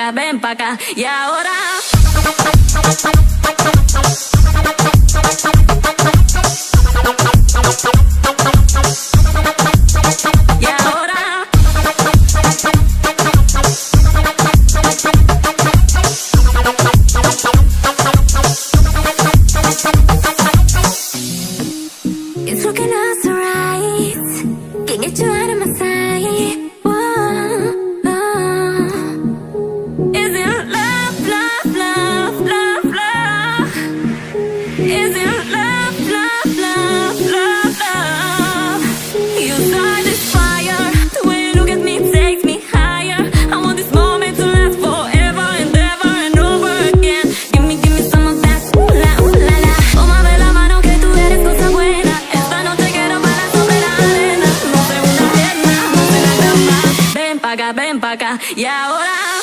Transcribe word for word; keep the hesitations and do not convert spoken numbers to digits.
acá, ven pa' acá. Y ahora y ahora it's looking us right. Can't get you out of my sight. Whoa, oh. Is it love, love, love, love, love? Is it love, love, love, love, love? You start this fire. The way you look at me takes me higher. I want this moment to last forever and ever and over again. Give me, give me some of that. Ooh la, ooh la la. Tómame la mano que tú eres cosa buena. Esta noche quiero bailar sobre la arena. No sé una pierna, no sé nada más. Ven pa' acá, ven pa' acá. Y ahora